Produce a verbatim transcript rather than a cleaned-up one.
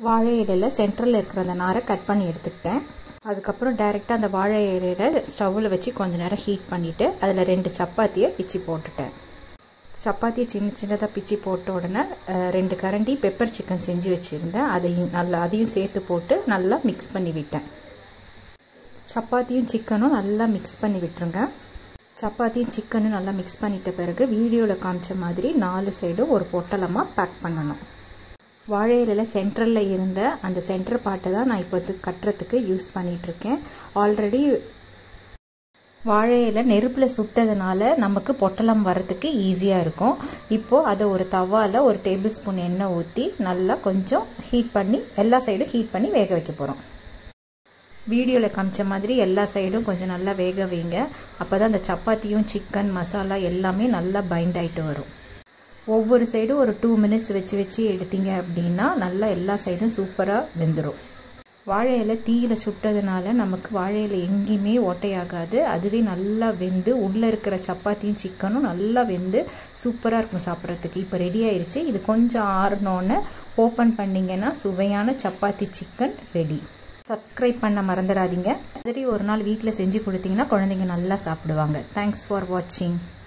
வாழை இலையில் சென்டரில் இருக்கிற அந்த நாரை கட் பண்ணி எடுத்துக்கிட்டேன். அதுக்கப்புறம் டைரெக்டாக அந்த வாழை இலையில் ஸ்டவ்வில் வச்சு கொஞ்சம் நேரம் ஹீட் பண்ணிவிட்டு அதில் ரெண்டு சப்பாத்தியை பிச்சு போட்டுட்டேன். சப்பாத்தியை சின்ன சின்னதாக பிச்சு போட்ட உடனே ரெண்டு கரண்டி பெப்பர் சிக்கன் செஞ்சு வச்சுருந்தேன். அதையும் நல்லா அதையும் சேர்த்து போட்டு நல்லா மிக்ஸ் பண்ணி விட்டேன். சப்பாத்தியும் சிக்கனும் நல்லா மிக்ஸ் பண்ணி விட்டுருங்க. சப்பாத்தியும் சிக்கனும் நல்லா மிக்ஸ் பண்ணிட்ட பிறகு வீடியோவில் காமிச்ச மாதிரி நாலு சைடும் ஒரு பொட்டலமாக பேக் பண்ணணும். வாழை இலையில் சென்ட்ரலில் இருந்த அந்த சென்டர் பார்ட்டை தான் நான் இப்போ கட்டுறதுக்கு யூஸ் பண்ணிகிட்ருக்கேன். ஆல்ரெடி வாழை இலை நெருப்பில் சுட்டதுனால நமக்கு பொட்டலம் வரத்துக்கு ஈஸியாக இருக்கும். இப்போது அதை ஒரு தவாவில் ஒரு டேபிள் ஸ்பூன் எண்ணெய் ஊற்றி நல்லா கொஞ்சம் ஹீட் பண்ணி எல்லா சைடும் ஹீட் பண்ணி வேக வைக்க போகிறோம். வீடியோவில் காமிச்ச மாதிரி எல்லா சைடும் கொஞ்சம் நல்லா வேக வைங்க. அப்போ தான் அந்த சப்பாத்தியும் சிக்கன் மசாலா எல்லாமே நல்லா பைண்ட் ஆகிட்டு வரும். ஒவ்வொரு சைடும் ஒரு டூ மினிட்ஸ் வச்சு வச்சு எடுத்தீங்க அப்படின்னா நல்லா எல்லா சைடும் சூப்பராக வெந்துடும். வாழை இலை தீயில் சுட்டதுனால நமக்கு வாழை இலை எங்கேயுமே ஓட்டையாகாது. அதுவே நல்லா வெந்து உள்ளே இருக்கிற சப்பாத்தியும் சிக்கனும் நல்லா வெந்து சூப்பராக இருக்கும் சாப்பிட்றதுக்கு. இப்போ ரெடி ஆயிடுச்சு. இது கொஞ்சம் ஆறினோன்னு ஓப்பன் பண்ணிங்கன்னா சுவையான சப்பாத்தி சிக்கன் ரெடி. சப்ஸ்கிரைப் பண்ண மறந்துடாதீங்க. மாதிரி ஒரு நாள் வீட்டில் செஞ்சு கொடுத்தீங்கன்னா குழந்தைங்க நல்லா சாப்பிடுவாங்க. தேங்க்ஸ் ஃபார் வாட்சிங்.